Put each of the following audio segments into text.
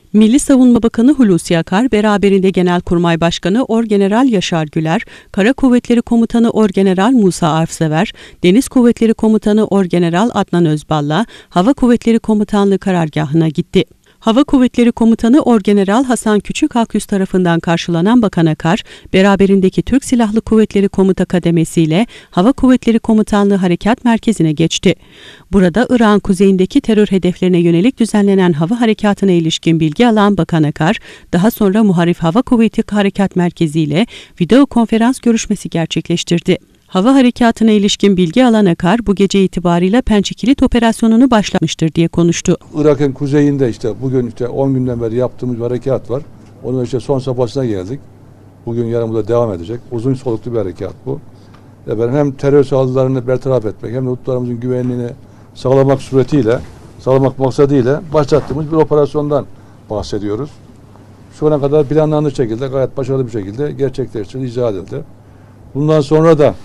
Milli Savunma Bakanı Hulusi Akar, beraberinde Genelkurmay Başkanı Orgeneral Yaşar Güler, Kara Kuvvetleri Komutanı Orgeneral Musa Arfsever, Deniz Kuvvetleri Komutanı Orgeneral Adnan Özbal'la Hava Kuvvetleri Komutanlığı karargahına gitti. Hava Kuvvetleri Komutanı Orgeneral Hasan Küçükaküz tarafından karşılanan Bakan Akar, beraberindeki Türk Silahlı Kuvvetleri Komuta Kademesi'yle Hava Kuvvetleri Komutanlığı Harekat Merkezi'ne geçti. Burada Irak'ın kuzeyindeki terör hedeflerine yönelik düzenlenen hava harekatına ilişkin bilgi alan Bakan Akar, daha sonra Muharif Hava Kuvveti Harekat Merkezi ile video konferans görüşmesi gerçekleştirdi. Hava harekatına ilişkin bilgi alan Akar, bu gece itibariyle Pençe Kilit operasyonunu başlatmıştır diye konuştu. Irak'ın kuzeyinde bugün 10 günden beri yaptığımız bir harekat var. Onun son safhasına geldik. Bugün yarın burada devam edecek. Uzun soluklu bir harekat bu. Hem terör saldırılarını bertaraf etmek hem de hudutlarımızın güvenliğini sağlamak maksadıyla başlattığımız bir operasyondan bahsediyoruz. Şu ana kadar planlandığı şekilde gayet başarılı bir şekilde gerçekleştirildi, icra edildi. Bundan sonra da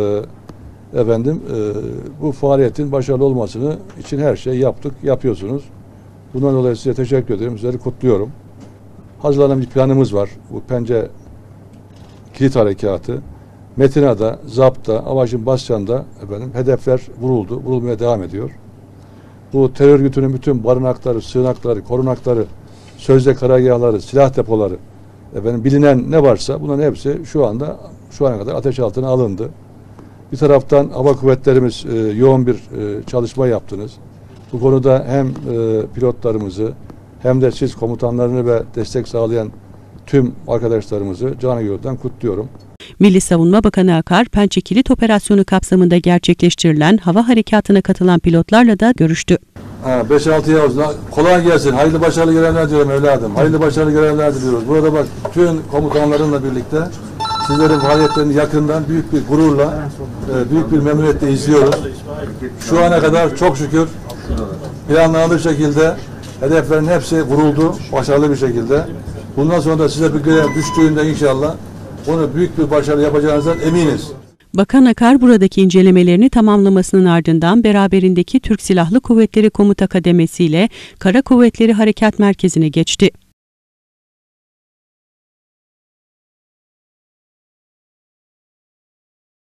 bu faaliyetin başarılı olmasını için her şeyi yaptık, yapıyorsunuz. Bundan dolayı size teşekkür ederim, sizleri kutluyorum. Hazırlanan bir planımız var. Bu Pençe Kilit Harekatı. Metina'da, Zap'ta, Avaşin Bascan'da hedefler vurulmaya devam ediyor. Bu terör örgütünün bütün barınakları, sığınakları, korunakları, sözde karargahları, silah depoları, bilinen ne varsa bunların hepsi şu ana kadar ateş altına alındı. Bir taraftan hava kuvvetlerimiz yoğun bir çalışma yaptınız. Bu konuda hem pilotlarımızı hem de siz komutanlarını ve destek sağlayan tüm arkadaşlarımızı canı gönülden kutluyorum. Milli Savunma Bakanı Akar, Pençe Kilit operasyonu kapsamında gerçekleştirilen hava harekatına katılan pilotlarla da görüştü. 5-6 Yavuz, kolay gelsin, hayırlı başarılı görevler diyorum evladım. Hayırlı başarılı görevler diliyoruz. Burada bak, tüm komutanlarınla birlikte sizlerin faaliyetlerini yakından büyük bir gururla, büyük bir memnuniyetle izliyoruz. Şu ana kadar çok şükür planlandığı şekilde hedeflerin hepsi vuruldu, başarılı bir şekilde. Bundan sonra da size bir görev düştüğünde inşallah onu büyük bir başarı yapacağınızdan eminiz. Bakan Akar buradaki incelemelerini tamamlamasının ardından beraberindeki Türk Silahlı Kuvvetleri Komuta Kademesi ile Kara Kuvvetleri Harekat Merkezi'ne geçti.